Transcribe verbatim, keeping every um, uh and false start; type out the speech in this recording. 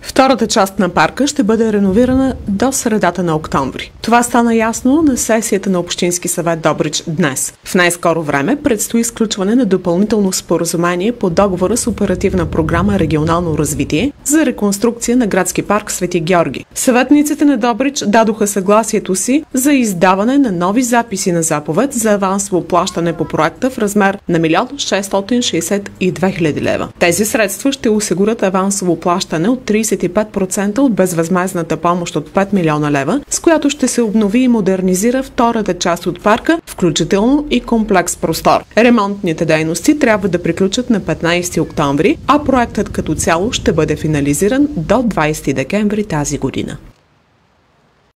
Втората част на парка ще бъде реновирана до средата на октомври. Това стана ясно на сесията на Общински съвет Добрич днес. В най-скоро време предстои сключване на допълнително споразумение по договора с Оперативна програма Регионално развитие за реконструкция на градски парк Свети Георги. Съветниците на Добрич дадоха съгласието си за издаване на нови записи на заповед за авансово плащане по проекта в размер на милион шестстотин шестдесет и две хиляди лева. Тези средства ще осигурят авансово плащане от тридесет и пет процента от безвъзмездната помощ от пет милиона лева, с която ще се обнови и модернизира втората част от парка, включително и комплекс простор. Ремонтните дейности трябва да приключат на петнайсети октомври, а проектът като цяло ще бъде финализиран до двайсети декември тази година.